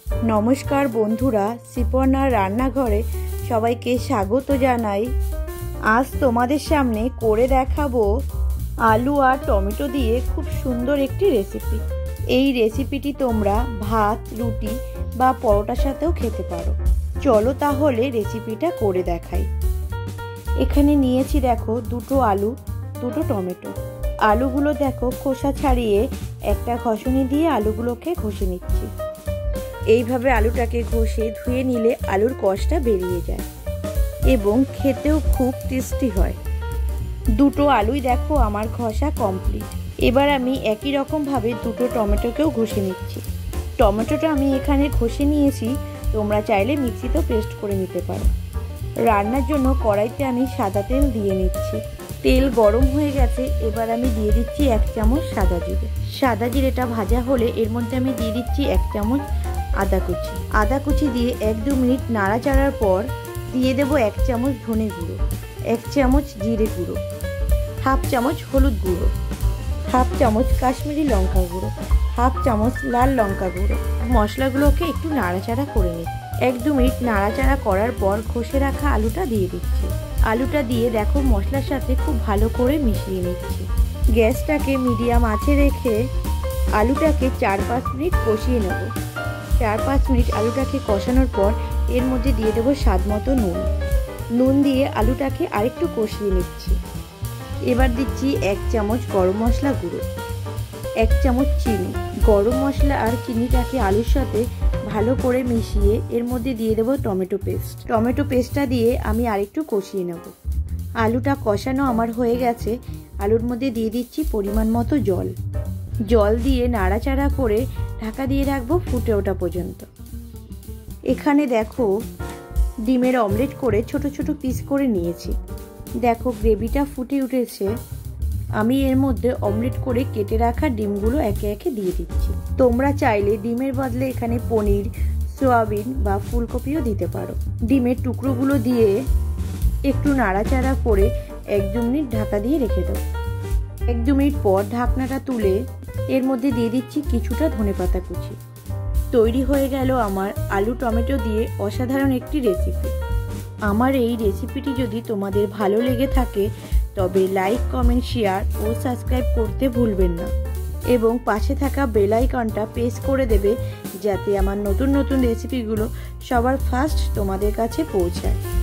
नमस्कार बंधुरा सिपर्णार रान्नाघरे सबाइके स्वागत जानाई। आज तोमादेर सामने करे देखाबो आलू और टमेटो दिए खूब सुंदर एकटी रेसिपि। এই রেসিপিটি তোমরা ভাত রুটি বা পরোটার সাথেও খেতে পারো। চলো তাহলে রেসিপিটা করে দেখাই। এখানে নিয়েছি দেখো দুটো আলু দুটো টমেটো। আলুগুলো দেখো খোসা ছাড়িয়ে একটা ঘষনি দিয়ে আলুগুলোকে ঘষে নিচ্ছি। এইভাবে আলুটাকে ঘষে ধুয়ে নিলে আলুর কষটা বেরিয়ে যায় এবং খেতেও খুব টেস্টি হয়। দুটো আলুই দেখো আমার ঘষা কমপ্লিট। এবার আমি একই রকম ভাবে দুটো টমেটোকেও ঘষে নিচ্ছি। টমেটোটা আমি এখানে ঘষে নিয়েছি, তোমরা চাইলে মিক্সিতেও পেস্ট করে নিতে পারো। রান্নার জন্য কড়াইতে আমি সাদা তেল দিয়ে নিচ্ছি। তেল গরম হয়ে গেছে, এবার আমি দিয়ে দিচ্ছি 1 চামচ সাদা জিরে। সাদা জিরেটা ভাজা হলে এর মধ্যে আমি দিয়ে দিচ্ছি 1 চামচ আদা কুচি। আদা কুচি দিয়ে 1-2 মিনিট নাড়াচাড়ার পর দিয়ে দেবো 1 চামচ ধনে গুঁড়ো, 1 চামচ জিরে গুঁড়ো, 1/2 চামচ হলুদ গুঁড়ো, 1/2 চামচ কাশ্মীরি লঙ্কা গুঁড়ো, 1/2 চামচ লাল লঙ্কা গুঁড়ো। মশলাগুলোকে একটু নাড়াচাড়া করে নিই। 1-2 মিনিট নাড়াচাড়া করার পর ঘষে রাখা আলুটা দিয়ে দিচ্ছি। আলুটা দিয়ে দেখো মশলার সাথে খুব ভালো করে মিশিয়ে নিচ্ছি। গ্যাসটাকে মিডিয়াম আঁচে রেখে আলুটাকে 4-5 মিনিট কষিয়ে নেব। 4-5 মিনিট আলুটাকে কষানোর পর এর মধ্যে দিয়ে দেবো স্বাদ মতো নুন। নুন দিয়ে আলুটাকে আরেকটু কষিয়ে নিচ্ছি। এবার দিচ্ছি 1 চামচ গরম মশলা গুঁড়ো, 1 চামচ চিনি। গরম মশলা আর চিনিটাকে আলুর সাথে ভালো করে মিশিয়ে এর মধ্যে দিয়ে দেবো টমেটো পেস্ট। টমেটো পেস্টটা দিয়ে আমি আরেকটু কষিয়ে নেব। আলুটা কষানো আমার হয়ে গেছে। আলুর মধ্যে দিয়ে দিচ্ছি পরিমাণ মতো জল। জল দিয়ে নাড়াচাড়া করে ঢাকা দিয়ে রাখবো ফুটে ওঠা পর্যন্ত। এখানে দেখো ডিমের অমলেট করে ছোট ছোট পিস করে নিয়েছি। দেখো গ্রেভিটা ফুটে উঠেছে। আমি এর মধ্যে অমলেট করে কেটে রাখা ডিমগুলো একে একে দিয়ে দিচ্ছি। তোমরা চাইলে ডিমের বদলে এখানে পনির, সয়াবিন বা ফুলকপিও দিতে পারো। ডিমের টুকরোগুলো দিয়ে একটু নাড়াচাড়া করে 1-2 মিনিট ঢাকা দিয়ে রেখে দাও। 1-2 মিনিট পর ঢাকনাটা তুলে এর মধ্যে দিয়ে দিচ্ছি কিছুটা ধনেপাতা কুচি। তৈরি হয়ে গেল আমার আলু টমেটো দিয়ে অসাধারণ একটি রেসিপি। আমার এই রেসিপিটি যদি তোমাদের ভালো লেগে থাকে তবে লাইক, কমেন্ট, শেয়ার ও সাবস্ক্রাইব করতে ভুলবেন না এবং পাশে থাকা বেল আইকনটা প্রেস করে দেবে যাতে আমার নতুন নতুন রেসিপিগুলো সবার ফার্স্ট তোমাদের কাছে পৌঁছায়।